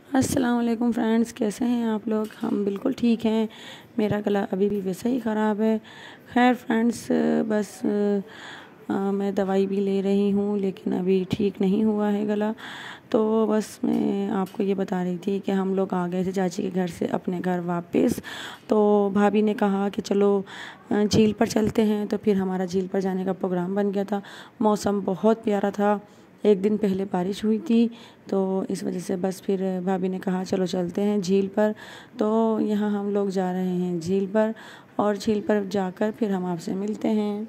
अस्सलाम वालेकुम फ्रेंड्स, कैसे हैं आप लोग। हम बिल्कुल ठीक हैं। मेरा गला अभी भी वैसा ही ख़राब है। खैर फ्रेंड्स, बस मैं दवाई भी ले रही हूँ लेकिन अभी ठीक नहीं हुआ है गला। तो बस मैं आपको ये बता रही थी कि हम लोग आ गए थे चाची के घर से अपने घर वापस। तो भाभी ने कहा कि चलो झील पर चलते हैं, तो फिर हमारा झील पर जाने का प्रोग्राम बन गया था। मौसम बहुत प्यारा था, एक दिन पहले बारिश हुई थी, तो इस वजह से बस फिर भाभी ने कहा चलो चलते हैं झील पर। तो यहाँ हम लोग जा रहे हैं झील पर, और झील पर जाकर फिर हम आपसे मिलते हैं।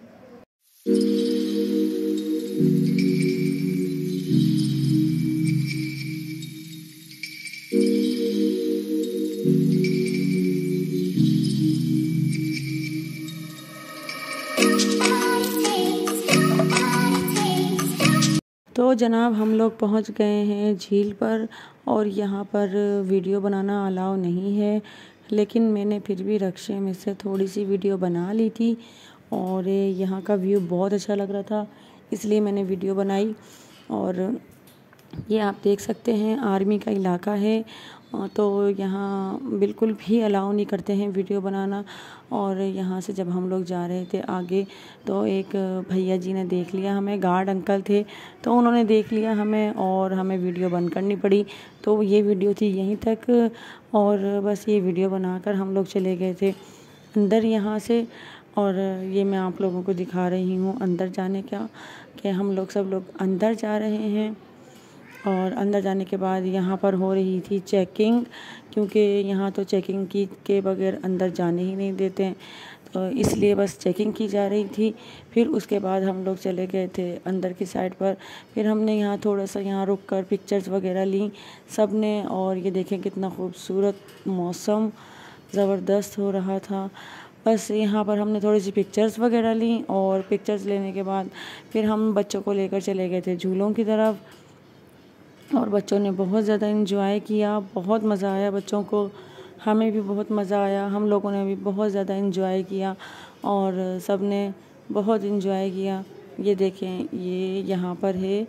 तो जनाब हम लोग पहुंच गए हैं झील पर, और यहाँ पर वीडियो बनाना अलाउ नहीं है, लेकिन मैंने फिर भी रक्शे में से थोड़ी सी वीडियो बना ली थी। और यहाँ का व्यू बहुत अच्छा लग रहा था, इसलिए मैंने वीडियो बनाई। और ये आप देख सकते हैं आर्मी का इलाका है, तो यहाँ बिल्कुल भी अलाउ नहीं करते हैं वीडियो बनाना। और यहाँ से जब हम लोग जा रहे थे आगे, तो एक भैया जी ने देख लिया हमें, गार्ड अंकल थे, तो उन्होंने देख लिया हमें और हमें वीडियो बंद करनी पड़ी। तो ये वीडियो थी यहीं तक, और बस ये वीडियो बनाकर हम लोग चले गए थे अंदर यहाँ से। और ये मैं आप लोगों को दिखा रही हूँ अंदर जाने का, कि हम लोग सब लोग अंदर जा रहे हैं। और अंदर जाने के बाद यहाँ पर हो रही थी चेकिंग, क्योंकि यहाँ तो चेकिंग की के बगैर अंदर जाने ही नहीं देते हैं, तो इसलिए बस चेकिंग की जा रही थी। फिर उसके बाद हम लोग चले गए थे अंदर की साइड पर। फिर हमने यहाँ थोड़ा सा यहाँ रुक कर पिक्चर्स वगैरह ली सब ने। और ये देखें कितना खूबसूरत मौसम ज़बरदस्त हो रहा था। बस यहाँ पर हमने थोड़ी सी पिक्चर्स वगैरह ली, और पिक्चर्स लेने के बाद फिर हम बच्चों को लेकर चले गए थे झूलों की तरफ। और बच्चों ने बहुत ज़्यादा इन्जॉय किया, बहुत मज़ा आया बच्चों को, हमें भी बहुत मज़ा आया, हम लोगों ने भी बहुत ज़्यादा इन्जॉय किया, और सब ने बहुत इन्जॉय किया। ये देखें, ये यहाँ पर है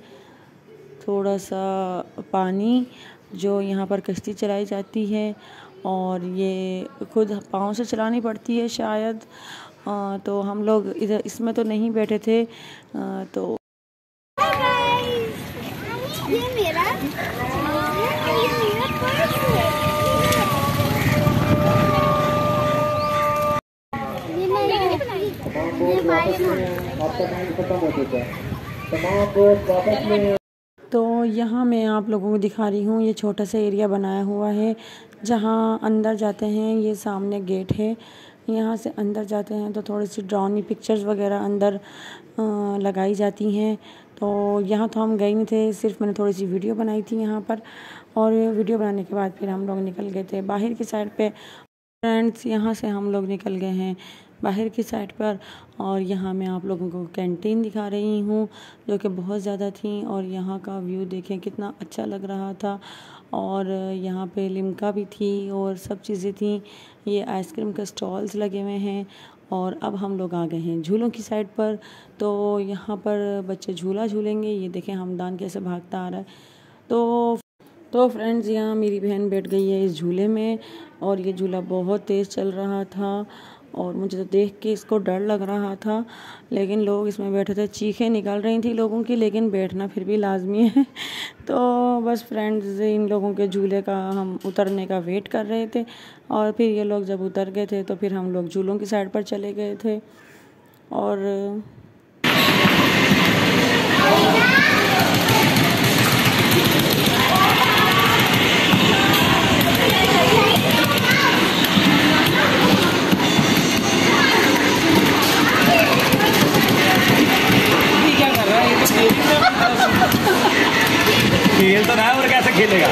थोड़ा सा पानी, जो यहाँ पर कश्ती चलाई जाती है, और ये खुद पाँव से चलानी पड़ती है शायद। तो हम लोग इधर इसमें तो नहीं बैठे थे। तो ये मेरा तो यहाँ मैं आप लोगों को दिखा रही हूँ, ये छोटा सा एरिया बनाया हुआ है जहाँ अंदर जाते हैं। ये सामने गेट है, यहाँ से अंदर जाते हैं तो थोड़ी सी ड्राउनी पिक्चर्स वगैरह अंदर लगाई जाती हैं। तो यहाँ तो हम गए नहीं थे, सिर्फ मैंने थोड़ी सी वीडियो बनाई थी यहाँ पर। और वीडियो बनाने के बाद फिर हम लोग निकल गए थे बाहर की साइड पे। फ्रेंड्स, यहाँ से हम लोग निकल गए हैं बाहर की साइड पर, और यहाँ मैं आप लोगों को कैंटीन दिखा रही हूँ जो कि बहुत ज़्यादा थी। और यहाँ का व्यू देखें कितना अच्छा लग रहा था। और यहाँ पे लिम्का भी थी और सब चीज़ें थी। ये आइसक्रीम के स्टॉल्स लगे हुए हैं। और अब हम लोग आ गए हैं झूलों की साइड पर, तो यहाँ पर बच्चे झूला झूलेंगे। ये देखें हमदान कैसे भागता आ रहा है। तो फ्रेंड्स, यहाँ मेरी बहन बैठ गई है इस झूले में, और ये झूला बहुत तेज़ चल रहा था, और मुझे तो देख के इसको डर लग रहा था। लेकिन लोग इसमें बैठे थे, चीखें निकल रही थी लोगों की, लेकिन बैठना फिर भी लाजमी है। तो बस फ्रेंड्स, इन लोगों के झूले का हम उतरने का वेट कर रहे थे। और फिर ये लोग जब उतर गए थे तो फिर हम लोग झूलों की साइड पर चले गए थे। और खेल तो ना है, और कैसे खेलेगा।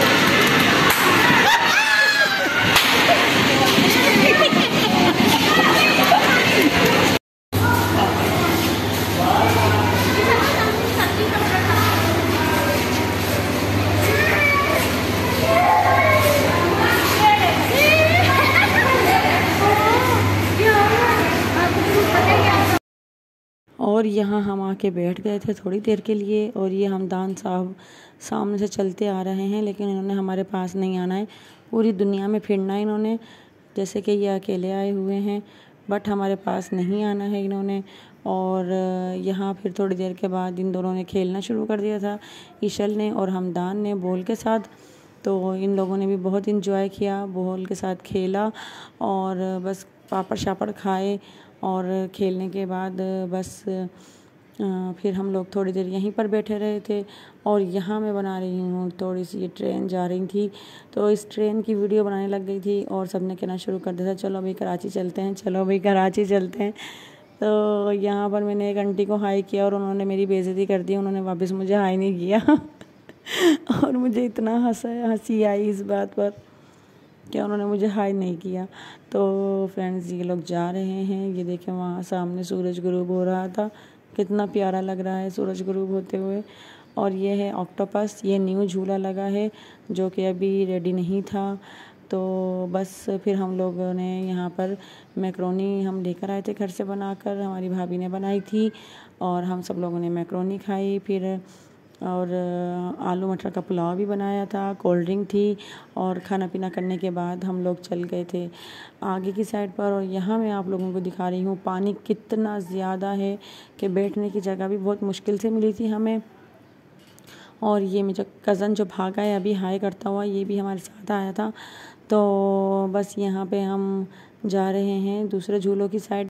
और यहाँ हम आके बैठ गए थे थोड़ी देर के लिए। और ये हमदान साहब सामने से चलते आ रहे हैं, लेकिन इन्होंने हमारे पास नहीं आना है, पूरी दुनिया में फिरना है इन्होंने, जैसे कि ये अकेले आए हुए हैं, बट हमारे पास नहीं आना है इन्होंने। और यहाँ फिर थोड़ी देर के बाद इन दोनों ने खेलना शुरू कर दिया था, ईशल ने और हमदान ने बॉल के साथ। तो इन लोगों ने भी बहुत इंजॉय किया, बॉल के साथ खेला और बस पापड़ शापड़ खाए। और खेलने के बाद बस फिर हम लोग थोड़ी देर यहीं पर बैठे रहे थे। और यहाँ मैं बना रही हूँ थोड़ी सी, ये ट्रेन जा रही थी तो इस ट्रेन की वीडियो बनाने लग गई थी और सबने कहना शुरू कर दिया था चलो भाई कराची चलते हैं, चलो भाई कराची चलते हैं। तो यहाँ पर मैंने एक आंटी को हाई किया और उन्होंने मेरी बेइज्जती कर दी, उन्होंने वापस मुझे हाई नहीं किया और मुझे इतना हंसी आई इस बात पर कि उन्होंने मुझे हाई नहीं किया। तो फ्रेंड्स ये लोग जा रहे हैं, ये देखें वहाँ सामने सूरज गुरूब हो रहा था, कितना प्यारा लग रहा है सूरज गुरूब होते हुए। और ये है ऑक्टोपस, ये न्यू झूला लगा है जो कि अभी रेडी नहीं था। तो बस फिर हम लोगों ने यहाँ पर मैक्रोनी हम लेकर आए थे घर से बनाकर, हमारी भाभी ने बनाई थी और हम सब लोगों ने मैक्रोनी खाई। फिर और आलू मटर का पुलाव भी बनाया था, कोल्ड ड्रिंक थी और खाना पीना करने के बाद हम लोग चल गए थे आगे की साइड पर। और यहाँ मैं आप लोगों को दिखा रही हूँ पानी कितना ज़्यादा है कि बैठने की जगह भी बहुत मुश्किल से मिली थी हमें। और ये मेरा कज़न जो भागा है अभी हाई करता हुआ, ये भी हमारे साथ आया था। तो बस यहाँ पे हम जा रहे हैं दूसरे झूलों की साइड।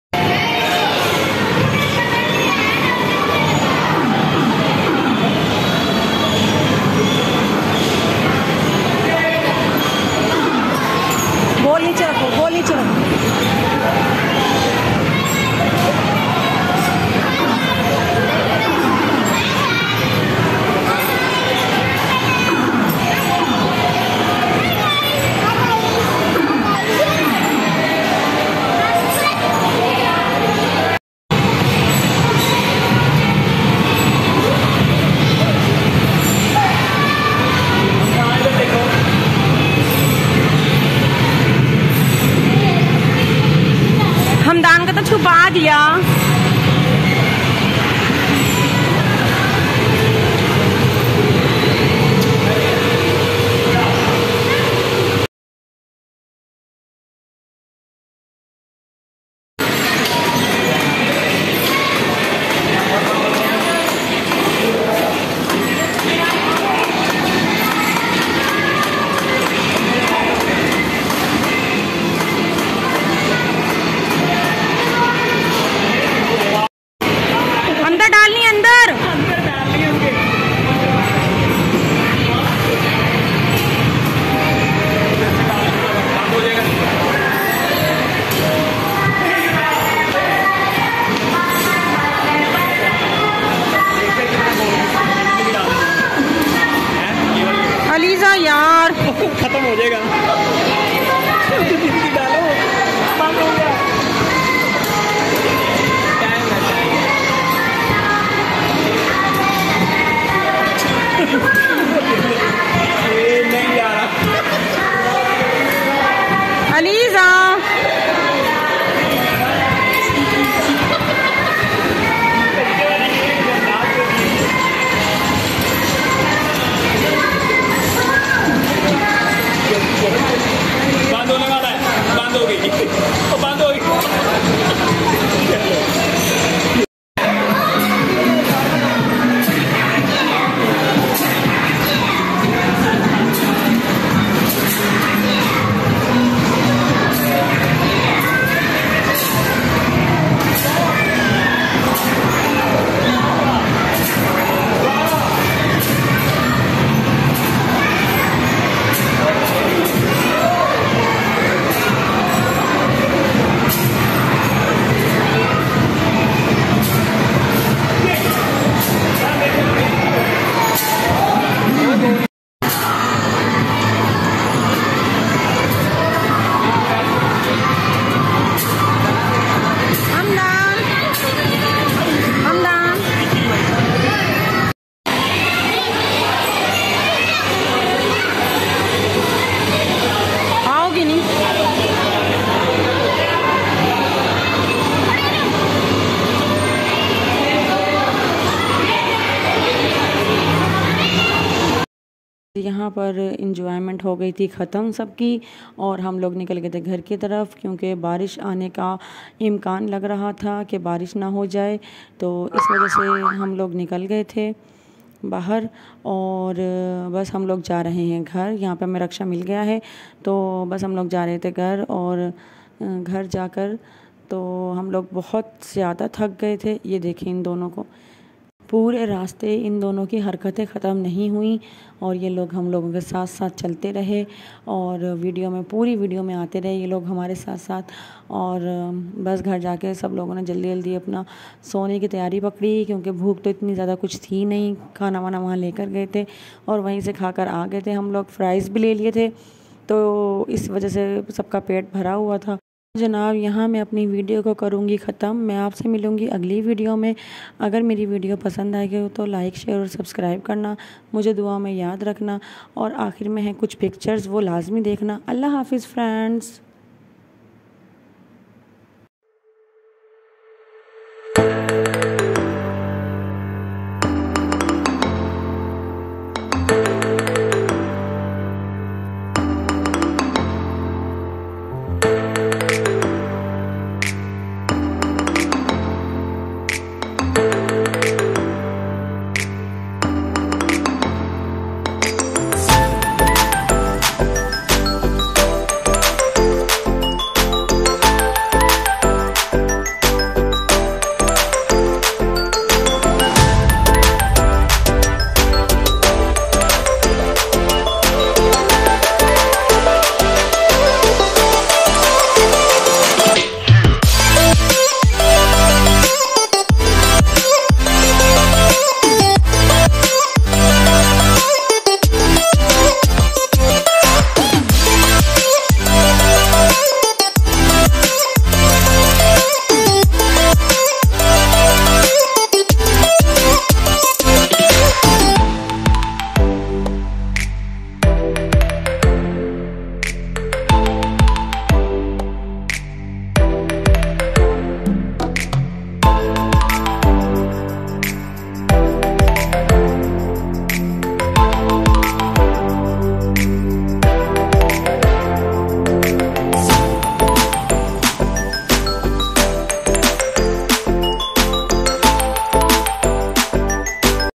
बोल नीचे रखो, बोल नीचे रखो। हमदान का तो छुपा दिया। अलीजा यार खत्म हो जाएगा। डालो बंद हो गया। नहीं आ रहा अलीजा। Yeah. यहाँ पर इंजॉयमेंट हो गई थी ख़त्म सबकी और हम लोग निकल गए थे घर की तरफ, क्योंकि बारिश आने का इम्कान लग रहा था कि बारिश ना हो जाए, तो इस वजह से हम लोग निकल गए थे बाहर। और बस हम लोग जा रहे हैं घर। यहाँ पे हमें रिक्शा मिल गया है, तो बस हम लोग जा रहे थे घर। और घर जाकर तो हम लोग बहुत ज़्यादा थक गए थे। ये देखें इन दोनों को, पूरे रास्ते इन दोनों की हरकतें ख़त्म नहीं हुई और ये लोग हम लोगों के साथ साथ चलते रहे और पूरी वीडियो में आते रहे ये लोग हमारे साथ साथ। और बस घर जाके सब लोगों ने जल्दी जल्दी अपना सोने की तैयारी पकड़ी, क्योंकि भूख तो इतनी ज़्यादा कुछ थी नहीं। खाना वाना वहाँ लेकर गए थे और वहीं से खाकर आ गए थे। हम लोग फ्राइज़ भी ले लिए थे, तो इस वजह से सबका पेट भरा हुआ था। जनाब, यहाँ मैं अपनी वीडियो को करूँगी ख़त्म। मैं आपसे मिलूँगी अगली वीडियो में। अगर मेरी वीडियो पसंद आएगी तो लाइक शेयर और सब्सक्राइब करना, मुझे दुआ में याद रखना। और आखिर में है कुछ पिक्चर्स, वो लाजमी देखना। अल्लाह हाफिज़ फ्रेंड्स।